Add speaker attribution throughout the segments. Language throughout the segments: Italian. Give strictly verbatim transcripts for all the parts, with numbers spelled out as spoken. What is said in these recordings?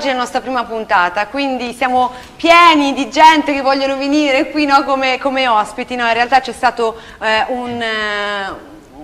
Speaker 1: è la nostra prima puntata, quindi siamo pieni di gente che vogliono venire qui, no, come, come ospiti. No, in realtà c'è stato eh, un... Eh,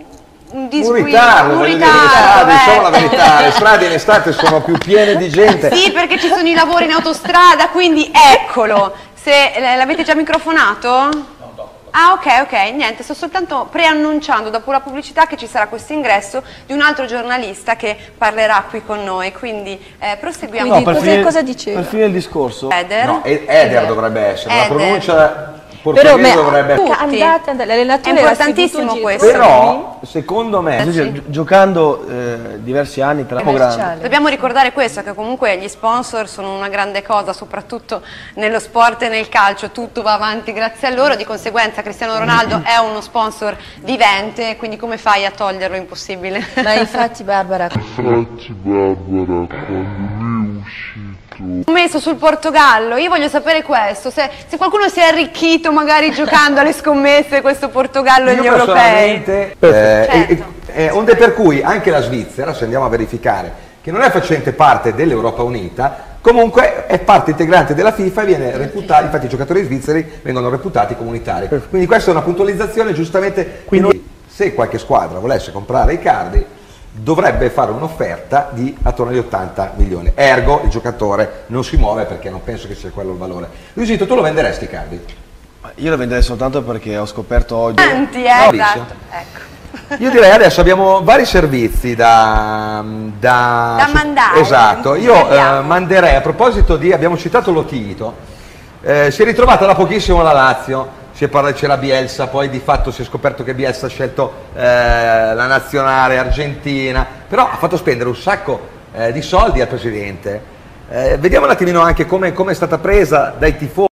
Speaker 1: un disguido,
Speaker 2: un ritardo,
Speaker 1: un
Speaker 2: ritardo,
Speaker 1: ritardo,
Speaker 2: diciamo
Speaker 1: eh.
Speaker 2: la verità, le strade in estate sono più piene di gente.
Speaker 1: Sì, perché ci sono i lavori in autostrada, quindi eccolo. Se l'avete già microfonato? Ah, ok, ok, niente, sto soltanto preannunciando dopo la pubblicità che ci sarà questo ingresso di un altro giornalista che parlerà qui con noi, quindi eh, proseguiamo.
Speaker 3: Quindi,
Speaker 4: No, per
Speaker 3: cosa,
Speaker 4: fine-
Speaker 3: cosa diceva?
Speaker 4: Per finire il discorso,
Speaker 1: Eder?
Speaker 2: No, Ed- Eder dovrebbe essere, la
Speaker 1: Eder.
Speaker 2: pronuncia
Speaker 3: Però
Speaker 2: portoghese
Speaker 3: me-
Speaker 2: dovrebbe...
Speaker 1: Tutti.
Speaker 3: andate, andate, l'allenatore
Speaker 1: È
Speaker 3: era
Speaker 1: importantissimo
Speaker 3: seduto
Speaker 1: questo.
Speaker 3: dietro
Speaker 2: Però, secondo me,
Speaker 4: Sì, sì, gi- giocando eh, diversi anni tra grande.
Speaker 3: commerciale.
Speaker 1: Dobbiamo ricordare questo, che comunque gli sponsor sono una grande cosa, soprattutto nello sport e nel calcio, tutto va avanti grazie a loro, di conseguenza Cristiano Ronaldo è uno sponsor vivente, quindi come fai a toglierlo? Impossibile.
Speaker 3: Ma infatti Barbara,
Speaker 5: Infatti Barbara, quando lui è uscito
Speaker 1: Ho messo sul Portogallo, io voglio sapere questo, se, se qualcuno si è arricchito magari giocando alle scommesse questo Portogallo e
Speaker 2: io
Speaker 1: gli europei.
Speaker 2: personalmente, eh,
Speaker 1: Certo.
Speaker 2: e- e- eh, onde per cui anche la Svizzera, se andiamo a verificare, che non è facente parte dell'Europa Unita, comunque è parte integrante della FIFA e viene reputata, infatti i giocatori svizzeri vengono reputati comunitari. Quindi questa è una puntualizzazione giustamente, quindi se qualche squadra volesse comprare i Cardi dovrebbe fare un'offerta di attorno agli ottanta milioni, ergo il giocatore non si muove perché non penso che sia quello il valore. Luisito, tu lo venderesti i Cardi?
Speaker 4: Io lo venderei soltanto perché ho scoperto oggi.
Speaker 1: Tanti, eh,
Speaker 2: No,
Speaker 1: esatto. Ecco.
Speaker 2: Io direi adesso abbiamo vari servizi da, da,
Speaker 1: Da mandare.
Speaker 2: Esatto, io eh,
Speaker 1: Speriamo.
Speaker 2: manderei, a proposito di, abbiamo citato Lotito, eh, si è ritrovata da pochissimo la Lazio, si è parlato, c'era Bielsa, poi di fatto si è scoperto che Bielsa ha scelto eh, la nazionale argentina, però ha fatto spendere un sacco eh, di soldi al presidente. Eh, vediamo un attimino anche come come è stata presa dai tifosi.